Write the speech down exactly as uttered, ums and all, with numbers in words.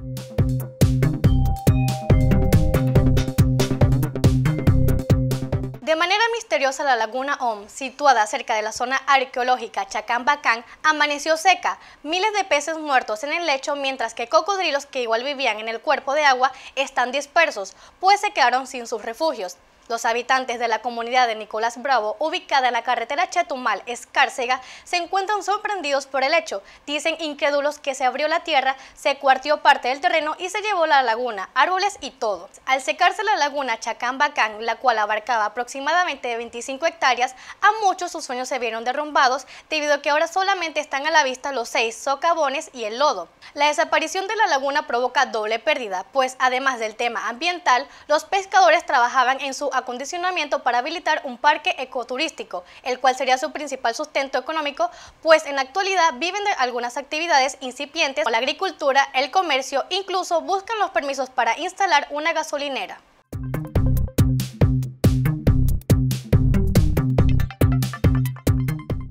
De manera misteriosa, la laguna Om, situada cerca de la zona arqueológica Chacán-Bacán, amaneció seca. Miles de peces muertos en el lecho, mientras que cocodrilos que igual vivían en el cuerpo de agua están dispersos, pues se quedaron sin sus refugios. Los habitantes de la comunidad de Nicolás Bravo, ubicada en la carretera Chetumal-Escárcega, se encuentran sorprendidos por el hecho. Dicen incrédulos que se abrió la tierra, se cuartió parte del terreno y se llevó la laguna, árboles y todo. Al secarse la laguna Chacán-Bacán, la cual abarcaba aproximadamente veinticinco hectáreas, a muchos sus sueños se vieron derrumbados debido a que ahora solamente están a la vista los seis socavones y el lodo. La desaparición de la laguna provoca doble pérdida, pues además del tema ambiental, los pescadores trabajaban en su acondicionamiento para habilitar un parque ecoturístico, el cual sería su principal sustento económico, pues en la actualidad viven de algunas actividades incipientes como la agricultura, el comercio, incluso buscan los permisos para instalar una gasolinera.